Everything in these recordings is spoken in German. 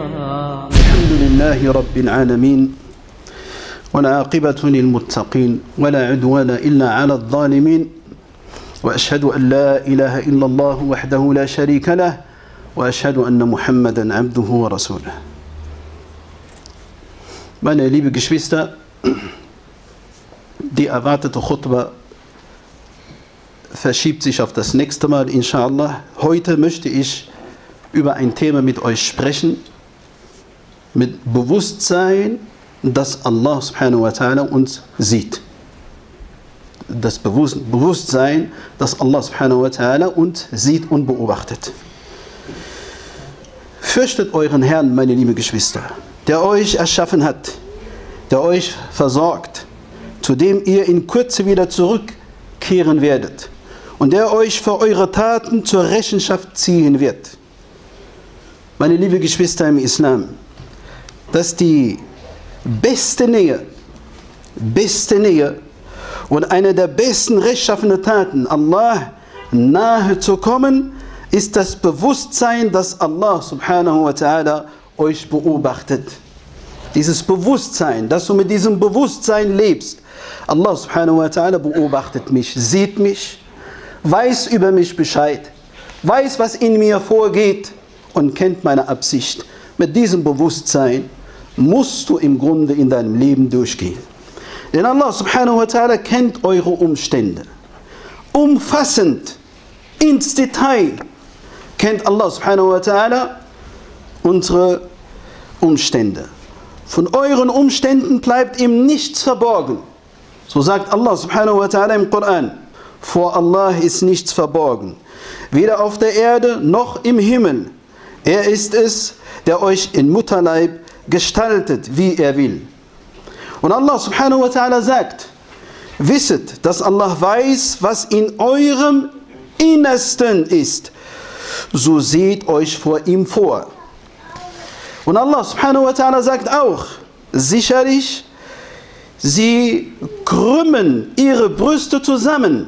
الحمد لله رب العالمين والعاقبة للمتقين ولا عدوان إلا على الظالمين وأشهد أن لا إله إلا الله وحده لا شريك له وأشهد أن محمدا عبده ورسوله. Meine liebe Geschwister, die erwartete Khutbah verschiebt sich auf das nächste Mal, inshallah. Heute möchte ich über ein Thema mit euch sprechen, mit Bewusstsein, dass Allah subhanahu wa ta'ala uns sieht. Das Bewusstsein, dass Allah subhanahu wa ta'ala uns sieht und beobachtet. Fürchtet euren Herrn, meine lieben Geschwister, der euch erschaffen hat, der euch versorgt, zu dem ihr in Kürze wieder zurückkehren werdet und der euch für eure Taten zur Rechenschaft ziehen wird. Meine lieben Geschwister im Islam, dass die beste Nähe und eine der besten rechtschaffenen Taten, Allah nahe zu kommen, ist das Bewusstsein, dass Allah subhanahu wa ta'ala euch beobachtet. Dieses Bewusstsein, dass du mit diesem Bewusstsein lebst. Allah subhanahu wa ta'ala beobachtet mich, sieht mich, weiß über mich Bescheid, weiß, was in mir vorgeht und kennt meine Absicht. Mit diesem Bewusstsein musst du im Grunde in deinem Leben durchgehen. Denn Allah subhanahu wa ta'ala kennt eure Umstände. Umfassend, ins Detail kennt Allah subhanahu wa ta'ala unsere Umstände. Von euren Umständen bleibt ihm nichts verborgen. So sagt Allah subhanahu wa ta'ala im Koran: Vor Allah ist nichts verborgen, weder auf der Erde noch im Himmel. Er ist es, der euch in Mutterleib gestaltet, wie er will. Und Allah subhanahu wa ta'ala sagt: Wisset, dass Allah weiß, was in eurem Innersten ist. So seht euch vor ihm vor. Und Allah subhanahu wa ta'ala sagt auch: Sicherlich, sie krümmen ihre Brüste zusammen.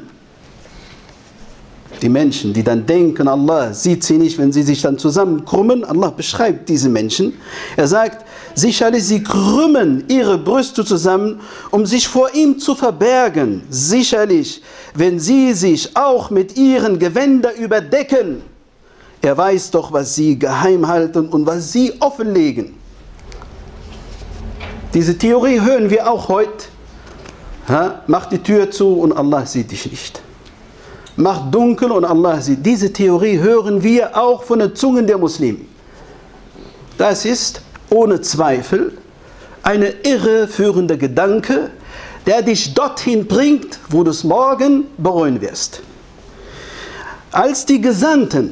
Die Menschen, die dann denken, Allah sieht sie nicht, wenn sie sich dann zusammenkrümmen. Allah beschreibt diese Menschen. Er sagt, sicherlich, sie krümmen ihre Brüste zusammen, um sich vor ihm zu verbergen. Sicherlich, wenn sie sich auch mit ihren Gewändern überdecken. Er weiß doch, was sie geheim halten und was sie offenlegen. Diese Theorie hören wir auch heute. Mach die Tür zu und Allah sieht dich nicht. Macht dunkel und Allah sieht. Diese Theorie hören wir auch von den Zungen der Muslime. Das ist ohne Zweifel eine irreführende Gedanke, der dich dorthin bringt, wo du es morgen bereuen wirst. Als die Gesandten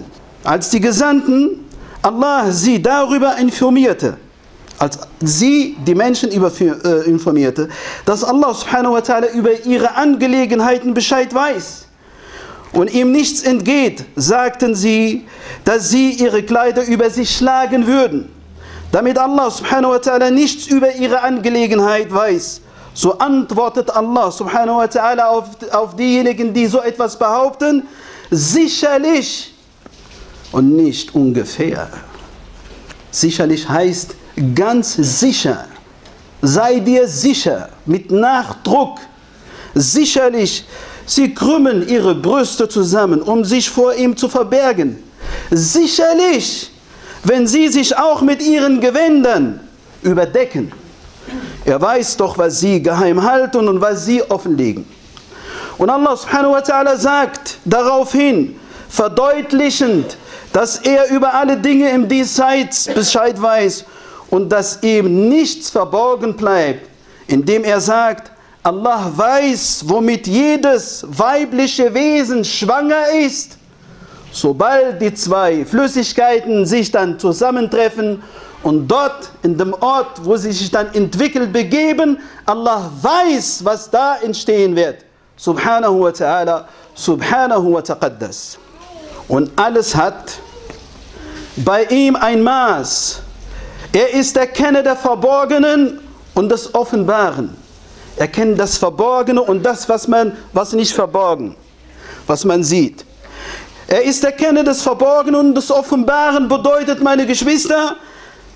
Allah sie darüber informierte, als sie die Menschen informierte, dass Allah subhanahu wa ta'ala über ihre Angelegenheiten Bescheid weiß und ihm nichts entgeht, sagten sie, dass sie ihre Kleider über sich schlagen würden, damit Allah subhanahu wa ta'ala nichts über ihre Angelegenheit weiß. So antwortet Allah subhanahu wa ta'ala auf diejenigen, die so etwas behaupten: Sicherlich und nicht ungefähr. Sicherlich heißt ganz sicher. Sei dir sicher, mit Nachdruck. Sicherlich, sie krümmen ihre Brüste zusammen, um sich vor ihm zu verbergen. Sicherlich, wenn sie sich auch mit ihren Gewändern überdecken. Er weiß doch, was sie geheim halten und was sie offenlegen. Und Allah subhanahu wa ta'ala sagt daraufhin, verdeutlichend, dass er über alle Dinge im Diesseits Bescheid weiß und dass ihm nichts verborgen bleibt, indem er sagt, Allah weiß, womit jedes weibliche Wesen schwanger ist. Sobald die zwei Flüssigkeiten sich dann zusammentreffen und dort in dem Ort, wo sie sich dann entwickelt, begeben, Allah weiß, was da entstehen wird. Subhanahu wa ta'ala, subhanahu wa taqaddas. Und alles hat bei ihm ein Maß. Er ist der Kenner der Verborgenen und des Offenbaren. Er kennt das Verborgene und das, was nicht verborgen, was man sieht. Er ist der Kenner des Verborgenen und des Offenbaren, bedeutet, meine Geschwister,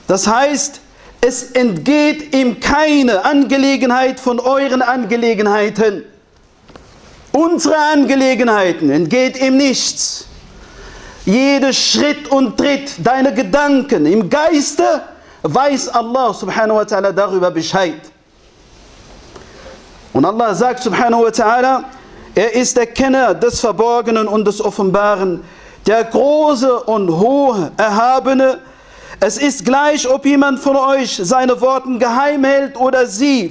Das heißt, es entgeht ihm keine Angelegenheit von euren Angelegenheiten. Unsere Angelegenheiten entgeht ihm nichts. Jeder Schritt und Tritt, deine Gedanken im Geiste, weiß Allah subhanahu wa ta'ala darüber Bescheid. Und Allah sagt subhanahu wa ta'ala, er ist der Kenner des Verborgenen und des Offenbaren, der Große und Hohe, Erhabene. Es ist gleich, ob jemand von euch seine Worte geheim hält oder sie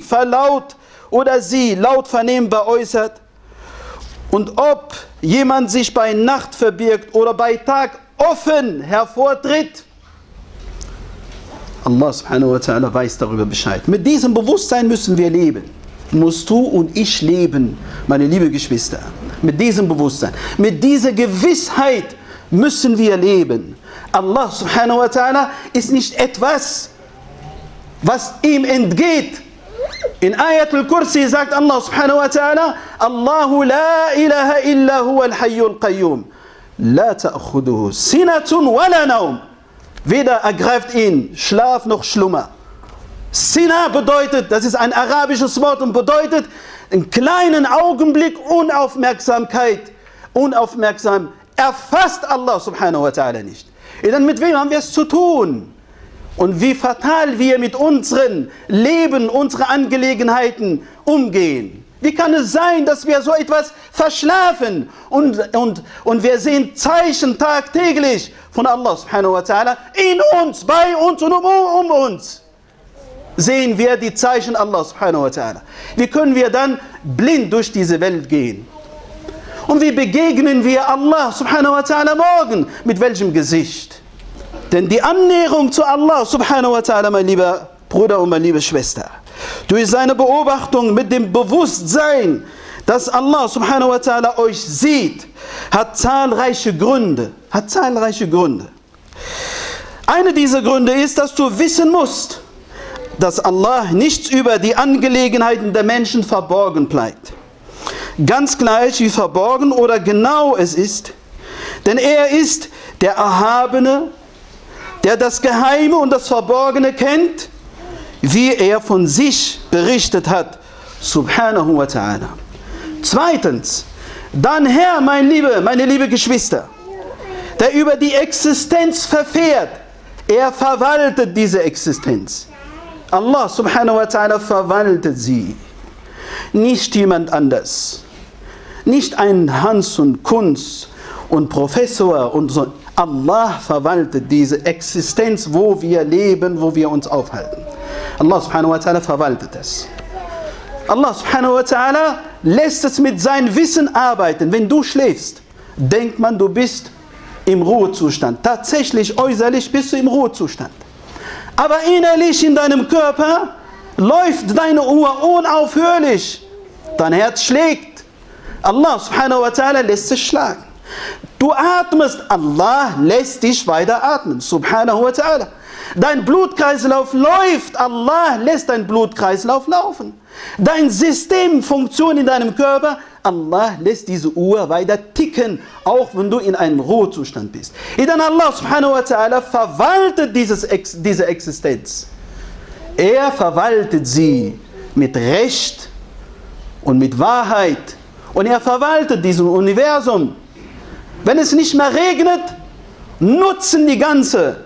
laut vernehmbar äußert. Und ob jemand sich bei Nacht verbirgt oder bei Tag offen hervortritt. Allah subhanahu wa ta'ala weiß darüber Bescheid. Mit diesem Bewusstsein müssen wir leben. Musst du und ich leben, meine lieben Geschwister. Mit diesem Bewusstsein, mit dieser Gewissheit müssen wir leben. Allah subhanahu wa ta'ala ist nicht etwas, was ihm entgeht. In Ayat al-Kursi sagt Allah subhanahu wa ta'ala, Allahu la ilaha illa huwa al-hayyul qayyum, la ta'khuduhu sinatun wala naum. Weder ergreift ihn Schlaf noch Schlummer. Sina bedeutet, das ist ein arabisches Wort und bedeutet, einen kleinen Augenblick Unaufmerksamkeit. Unaufmerksam erfasst Allah subhanahu wa ta'ala nicht. Dann mit wem haben wir es zu tun? Und wie fatal wir mit unserem Leben, unseren Angelegenheiten umgehen. Wie kann es sein, dass wir so etwas verschlafen? Und wir sehen Zeichen tagtäglich von Allah subhanahu wa ta'ala in uns, bei uns und um uns. Sehen wir die Zeichen Allah subhanahu wa ta'ala. Wie können wir dann blind durch diese Welt gehen? Und wie begegnen wir Allah subhanahu wa ta'ala morgen? Mit welchem Gesicht? Denn die Annäherung zu Allah subhanahu wa ta'ala, mein lieber Bruder und meine liebe Schwester, durch seine Beobachtung mit dem Bewusstsein, dass Allah subhanahu wa ta'ala euch sieht, hat zahlreiche Gründe. Eine dieser Gründe ist, dass du wissen musst, dass Allah nichts über die Angelegenheiten der Menschen verborgen bleibt. Ganz gleich wie verborgen oder genau es ist, denn er ist der Erhabene, der das Geheime und das Verborgene kennt, wie er von sich berichtet hat, subhanahu wa ta'ala. Zweitens, dann Herr, meine liebe Geschwister, der über die Existenz verfährt, er verwaltet diese Existenz. Allah subhanahu wa ta'ala verwaltet sie. Nicht jemand anders. Nicht ein Hans und Kunz und Professor und so. Allah verwaltet diese Existenz, wo wir leben, wo wir uns aufhalten. Allah subhanahu wa ta'ala verwaltet es. Allah subhanahu wa ta'ala lässt es mit seinem Wissen arbeiten. Wenn du schläfst, denkt man, du bist im Ruhezustand. Tatsächlich, äußerlich bist du im Ruhezustand. Aber innerlich in deinem Körper läuft deine Uhr unaufhörlich. Dein Herz schlägt. Allah subhanahu wa ta'ala lässt es schlagen. Du atmest, Allah lässt dich weiter atmen, subhanahu wa ta'ala. Dein Blutkreislauf läuft, Allah lässt dein Blutkreislauf laufen. Dein Systemfunktion in deinem Körper, Allah lässt diese Uhr weiter ticken, auch wenn du in einem Ruhezustand bist. Dann Allah subhanahu wa ta'ala verwaltet diese Existenz. Er verwaltet sie mit Recht und mit Wahrheit. Und er verwaltet dieses Universum. Wenn es nicht mehr regnet, nutzen die ganze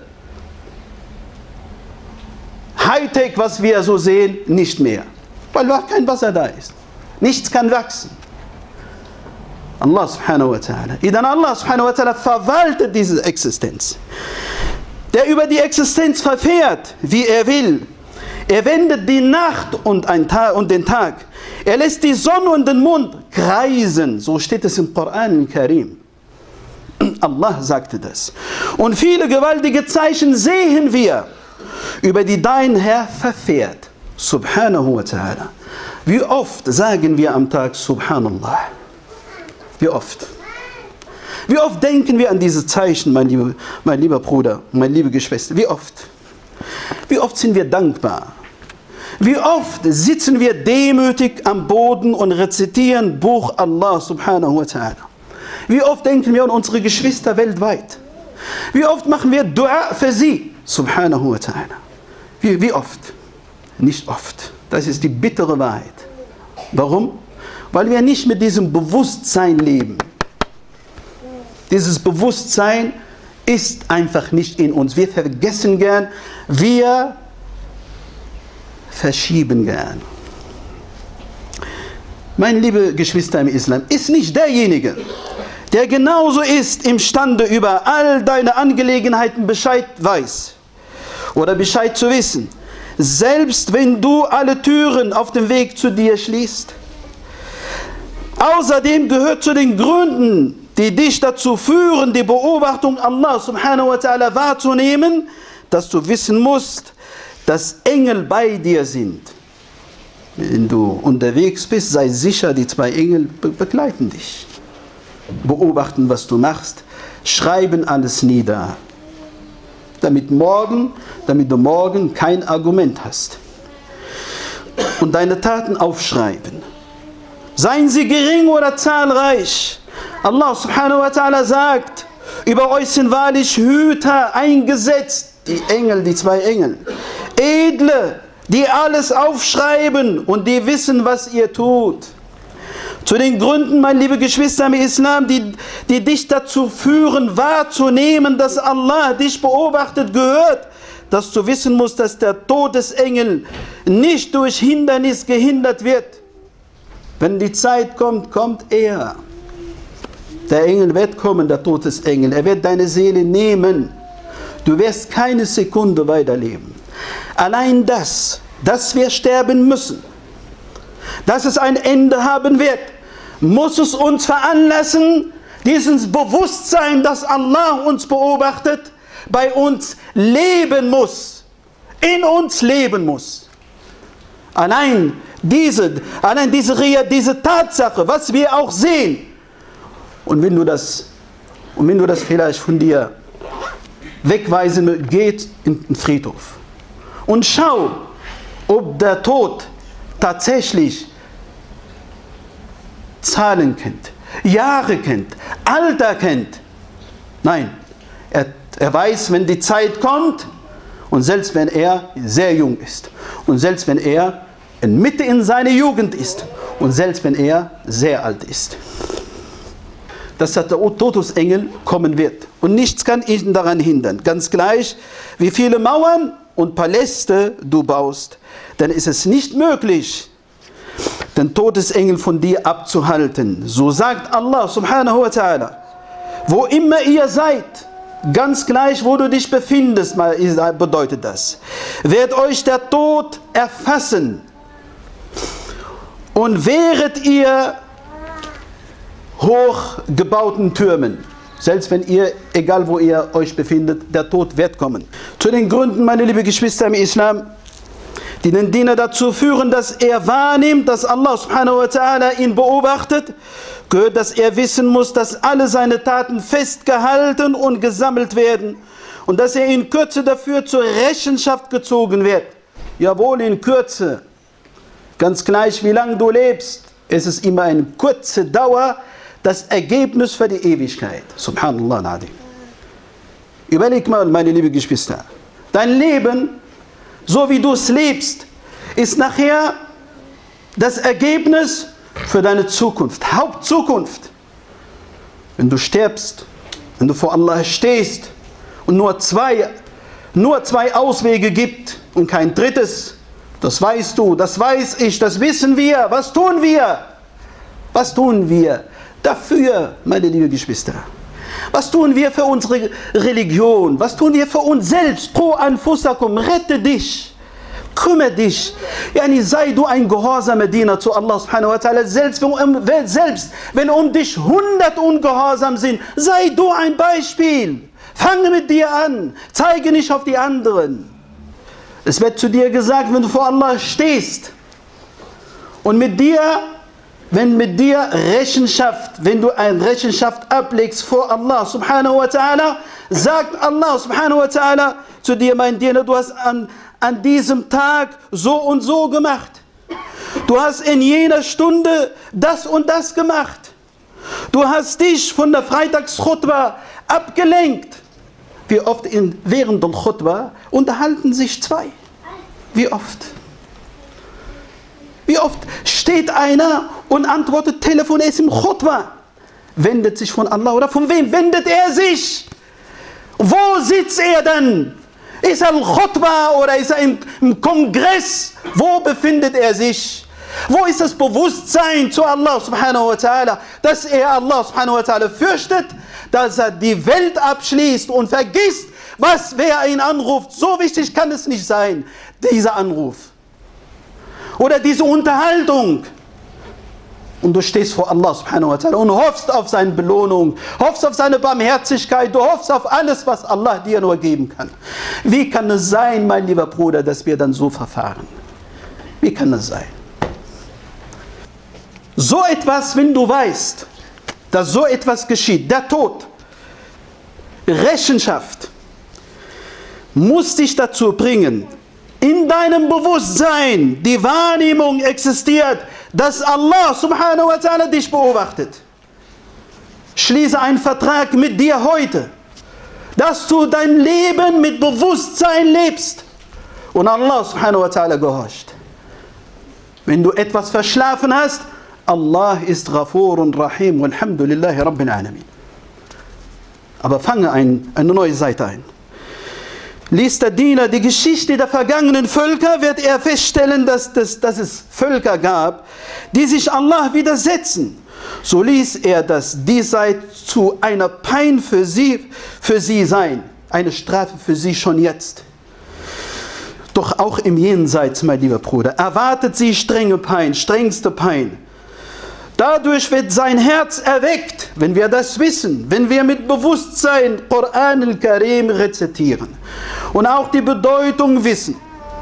Hightech, was wir so sehen, nicht mehr. Weil kein Wasser da ist. Nichts kann wachsen. Allah subhanahu wa ta'ala. Dann Allah subhanahu wa ta'ala verwaltet diese Existenz. Der über die Existenz verfährt, wie er will. Er wendet die Nacht und den Tag. Er lässt die Sonne und den Mond kreisen. So steht es im Koran Karim. Allah sagte das. Und viele gewaltige Zeichen sehen wir, über die dein Herr verfährt. Subhanahu wa ta'ala. Wie oft sagen wir am Tag Subhanallah? Wie oft? Wie oft denken wir an diese Zeichen, mein lieber Bruder, meine liebe Geschwister? Wie oft? Wie oft sind wir dankbar? Wie oft sitzen wir demütig am Boden und rezitieren Buch Allah subhanahu wa ta'ala? Wie oft denken wir an unsere Geschwister weltweit? Wie oft machen wir Dua für sie? subhanahu wa ta'ala. Wie oft? Nicht oft. Das ist die bittere Wahrheit. Warum? Weil wir nicht mit diesem Bewusstsein leben. Dieses Bewusstsein ist einfach nicht in uns. Wir vergessen gern, wir verschieben gern. Meine liebe Geschwister im Islam, ist nicht derjenige, der genauso ist imstande, über all deine Angelegenheiten Bescheid weiß oder Bescheid zu wissen, selbst wenn du alle Türen auf dem Weg zu dir schließt. Außerdem gehört zu den Gründen, die dich dazu führen, die Beobachtung Allah subhanahu wa ta'ala wahrzunehmen, dass du wissen musst, dass Engel bei dir sind. Wenn du unterwegs bist, sei sicher, die zwei Engel begleiten dich. Beobachten, was du machst, schreiben alles nieder, damit du morgen kein Argument hast. Und deine Taten aufschreiben. Seien sie gering oder zahlreich. Allah subhanahu wa ta'ala sagt, über euch sind wahrlich Hüter eingesetzt, die Engel, die zwei Engel, Edle, die alles aufschreiben und die wissen, was ihr tut. Zu den Gründen, meine liebe Geschwister im Islam, die dich dazu führen, wahrzunehmen, dass Allah dich beobachtet, gehört, dass du wissen musst, dass der Todesengel nicht durch Hindernis gehindert wird. Wenn die Zeit kommt, kommt er. Der Engel wird kommen, der Todesengel. Er wird deine Seele nehmen. Du wirst keine Sekunde weiterleben. Allein das, dass wir sterben müssen, dass es ein Ende haben wird, muss es uns veranlassen, dieses Bewusstsein, dass Allah uns beobachtet, bei uns leben muss, in uns leben muss. Allein diese Tatsache, was wir auch sehen, und wenn du das vielleicht von dir wegweisen willst, geht in den Friedhof und schau, ob der Tod tatsächlich Zahlen kennt, Jahre kennt, Alter kennt. Nein, er weiß, wenn die Zeit kommt, und selbst wenn er sehr jung ist und selbst wenn er mitten in seiner Jugend ist und selbst wenn er sehr alt ist, dass der Todesengel kommen wird. Und nichts kann ihn daran hindern. Ganz gleich, wie viele Mauern und Paläste du baust, dann ist es nicht möglich, den Todesengel von dir abzuhalten. So sagt Allah subhanahu wa ta'ala, wo immer ihr seid, ganz gleich, wo du dich befindest, bedeutet das, wird euch der Tod erfassen. Und wäret ihr hochgebauten Türmen, selbst wenn ihr, egal wo ihr euch befindet, der Tod wird kommen. Zu den Gründen, meine liebe Geschwister im Islam, die den Diener dazu führen, dass er wahrnimmt, dass Allah subhanahu wa ta'ala ihn beobachtet, gehört, dass er wissen muss, dass alle seine Taten festgehalten und gesammelt werden und dass er in Kürze dafür zur Rechenschaft gezogen wird. Jawohl, in Kürze. Ganz gleich, wie lange du lebst, ist es immer eine kurze Dauer, das Ergebnis für die Ewigkeit. Subhanallah al-Azim. Überleg mal, meine lieben Geschwister, dein Leben, so wie du es lebst, ist nachher das Ergebnis für deine Zukunft, Hauptzukunft. Wenn du stirbst, wenn du vor Allah stehst und nur zwei Auswege gibt und kein drittes, das weißt du, das weiß ich, das wissen wir. Was tun wir? Was tun wir dafür, meine lieben Geschwister? Was tun wir für unsere Religion? Was tun wir für uns selbst? Qu anfusakum, rette dich, kümmere dich. Yani sei du ein gehorsamer Diener zu Allah subhanahu wa ta'ala. Selbst wenn um dich 100 ungehorsam sind, sei du ein Beispiel. Fange mit dir an, zeige nicht auf die anderen. Es wird zu dir gesagt, wenn du vor Allah stehst und wenn du eine Rechenschaft ablegst vor Allah subhanahu wa ta'ala, sagt Allah subhanahu wa ta'ala zu dir, mein Diener, du hast an diesem Tag so und so gemacht. Du hast in jener Stunde das und das gemacht. Du hast dich von der Freitagskhutbah abgelenkt. wie oft während der Khutbah unterhalten sich zwei? Wie oft? Wie oft steht einer und antwortet, Telefon ist im Khutbah, wendet sich von Allah, oder von wem wendet er sich? Wo sitzt er dann? Ist er im Khutbah oder ist er im Kongress? Wo befindet er sich? Wo ist das Bewusstsein zu Allah subhanahu wa ta'ala, dass er Allah subhanahu wa ta'ala fürchtet, dass er die Welt abschließt und vergisst, wer ihn anruft? So wichtig kann es nicht sein, dieser Anruf oder diese Unterhaltung. Und du stehst vor Allah subhanahu wa ta'ala und hoffst auf seine Belohnung, hoffst auf seine Barmherzigkeit, du hoffst auf alles, was Allah dir nur geben kann. Wie kann es sein, mein lieber Bruder, dass wir dann so verfahren? Wie kann es sein? So etwas, wenn du weißt, dass so etwas geschieht, der Tod, Rechenschaft, muss dich dazu bringen, in deinem Bewusstsein die Wahrnehmung existiert, dass Allah subhanahu wa ta'ala dich beobachtet. Schließe einen Vertrag mit dir heute, dass du dein Leben mit Bewusstsein lebst und Allah subhanahu wa ta'ala gehorcht. Wenn du etwas verschlafen hast, Allah ist Ghafurun Rahim, walhamdulillahi Rabbil Alamin. Aber fange eine neue Seite ein. Liest der Diener die Geschichte der vergangenen Völker, wird er feststellen, dass es Völker gab, die sich Allah widersetzen. So ließ er das diesseits zu einer Pein für sie sein, eine Strafe für sie schon jetzt. Doch auch im Jenseits, mein lieber Bruder, erwartet sie strenge Pein, strengste Pein. Dadurch wird sein Herz erweckt, wenn wir das wissen, wenn wir mit Bewusstsein Koran al-Karim rezitieren und auch die Bedeutung wissen.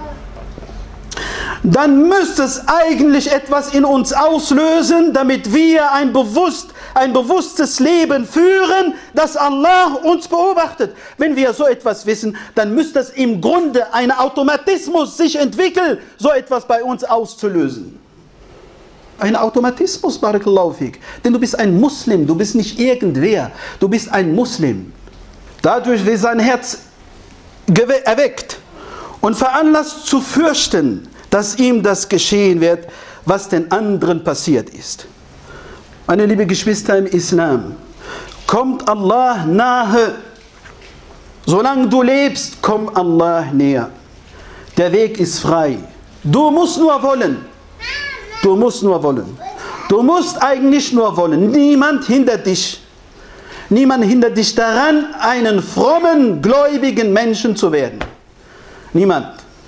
Dann müsste es eigentlich etwas in uns auslösen, damit wir ein bewusstes Leben führen, dass Allah uns beobachtet. Wenn wir so etwas wissen, dann müsste es im Grunde ein Automatismus sich entwickeln, so etwas bei uns auszulösen. Ein Automatismus, Barakallahu fik. Denn du bist ein Muslim, du bist nicht irgendwer, du bist ein Muslim. Dadurch wird sein Herz erweckt und veranlasst zu fürchten, dass ihm das geschehen wird, was den anderen passiert ist. Meine lieben Geschwister im Islam, kommt Allah nahe. Solange du lebst, kommt Allah näher. Der Weg ist frei. Du musst nur wollen. Du musst nur wollen. Du musst eigentlich nur wollen. Niemand hindert dich. Niemand hindert dich daran, einen frommen, gläubigen Menschen zu werden. Niemand.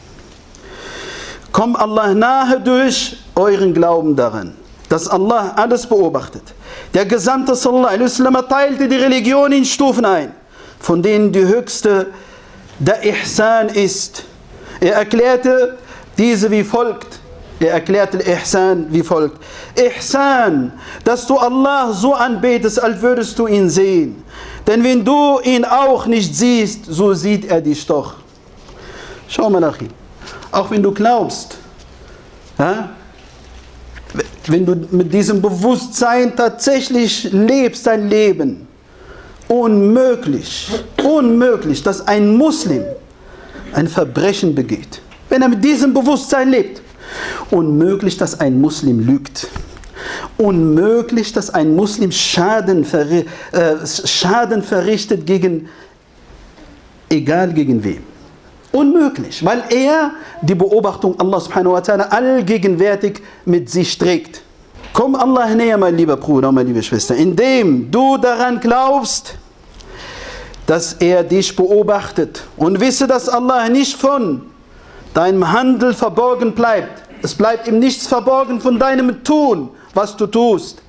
Kommt Allah nahe durch euren Glauben daran, dass Allah alles beobachtet. Der Gesandte sallallahu alaihi wasallam teilte die Religion in Stufen ein, von denen die höchste der Ihsan ist. Er erklärte diese wie folgt. Er erklärte Ihsan wie folgt. Ihsan, dass du Allah so anbetest, als würdest du ihn sehen. Denn wenn du ihn auch nicht siehst, so sieht er dich doch. Schau mal nach ihm. Auch wenn du glaubst, ja, wenn du mit diesem Bewusstsein tatsächlich lebst, dein Leben, unmöglich, dass ein Muslim ein Verbrechen begeht, wenn er mit diesem Bewusstsein lebt. Unmöglich, dass ein Muslim lügt. Unmöglich, dass ein Muslim Schaden verrichtet egal gegen wem. Unmöglich, weil er die Beobachtung Allah subhanahu wa ta'ala allgegenwärtig mit sich trägt. Komm Allah näher, mein lieber Bruder, meine liebe Schwester, indem du daran glaubst, dass er dich beobachtet, und wisse, dass Allah nicht von deinem Handel verborgen bleibt. Es bleibt ihm nichts verborgen von deinem Tun, was du tust.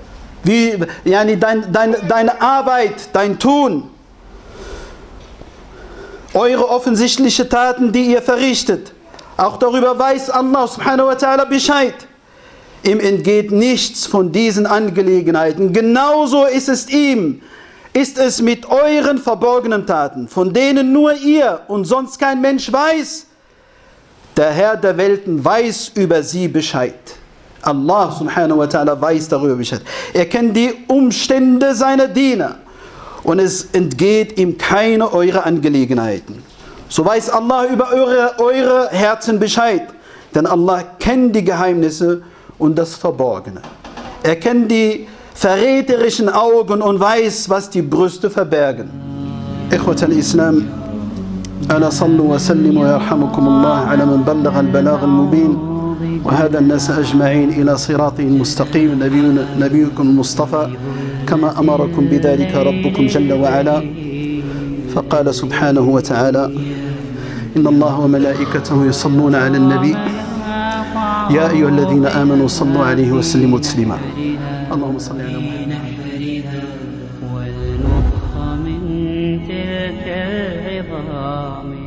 Deine Arbeit, dein Tun. Eure offensichtlichen Taten, die ihr verrichtet. Auch darüber weiß Allah subhanahu wa ta'ala Bescheid. Ihm entgeht nichts von diesen Angelegenheiten. Genauso ist es mit euren verborgenen Taten, von denen nur ihr und sonst kein Mensch weiß. Der Herr der Welten weiß über sie Bescheid. Allah subhanahu wa ta'ala weiß darüber Bescheid. Er kennt die Umstände seiner Diener und es entgeht ihm keine eurer Angelegenheiten. So weiß Allah über eure Herzen Bescheid, denn Allah kennt die Geheimnisse und das Verborgene. Er kennt die verräterischen Augen und weiß, was die Brüste verbergen. Ikhwat al-Islam, ala sallu wa sallimu yarhamukum Allah ala man ballagha al-balagh al-mubin وهذا الناس أجمعين إلى صراطه المستقيم نبيكم المصطفى كما أمركم بذلك ربكم جل وعلا فقال سبحانه وتعالى إن الله وملائكته يصلون على النبي يا أيها الذين آمنوا صلوا عليه وسلموا تسليما اللهم صل على محمد والمخ من تلك العظام